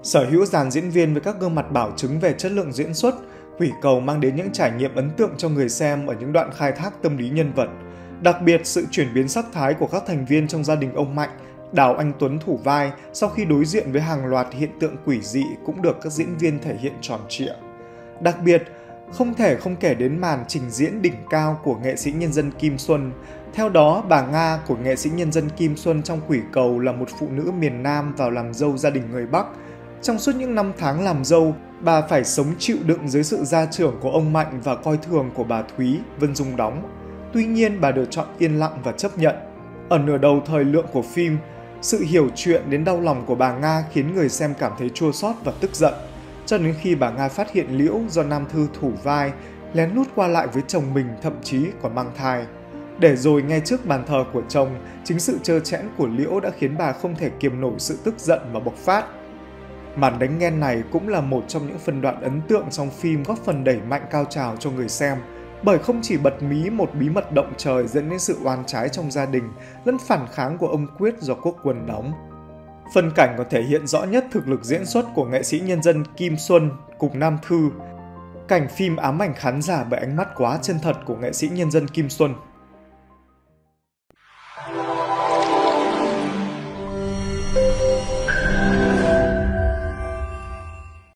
Sở hữu dàn diễn viên với các gương mặt bảo chứng về chất lượng diễn xuất, Quỷ Cầu mang đến những trải nghiệm ấn tượng cho người xem ở những đoạn khai thác tâm lý nhân vật. Đặc biệt, sự chuyển biến sắc thái của các thành viên trong gia đình ông Mạnh, Đào Anh Tuấn thủ vai sau khi đối diện với hàng loạt hiện tượng quỷ dị cũng được các diễn viên thể hiện tròn trịa. Đặc biệt, không thể không kể đến màn trình diễn đỉnh cao của nghệ sĩ nhân dân Kim Xuân. Theo đó, bà Nga của nghệ sĩ nhân dân Kim Xuân trong Quỷ Cầu là một phụ nữ miền Nam vào làm dâu gia đình người Bắc. Trong suốt những năm tháng làm dâu, bà phải sống chịu đựng dưới sự gia trưởng của ông Mạnh và coi thường của bà Thúy, Vân Dung đóng. Tuy nhiên, bà được chọn yên lặng và chấp nhận. Ở nửa đầu thời lượng của phim, sự hiểu chuyện đến đau lòng của bà Nga khiến người xem cảm thấy chua xót và tức giận. Cho đến khi bà Nga phát hiện Liễu do Nam Thư thủ vai, lén lút qua lại với chồng mình, thậm chí còn mang thai. Để rồi ngay trước bàn thờ của chồng, chính sự trơ trẽn của Liễu đã khiến bà không thể kiềm nổi sự tức giận mà bộc phát. Màn đánh ghen này cũng là một trong những phân đoạn ấn tượng trong phim góp phần đẩy mạnh cao trào cho người xem, bởi không chỉ bật mí một bí mật động trời dẫn đến sự oan trái trong gia đình, lẫn phản kháng của ông Quyết do Quốc Quân đóng. Phân cảnh còn thể hiện rõ nhất thực lực diễn xuất của nghệ sĩ nhân dân Kim Xuân cùng Nam Thư. Cảnh phim ám ảnh khán giả bởi ánh mắt quá chân thật của nghệ sĩ nhân dân Kim Xuân.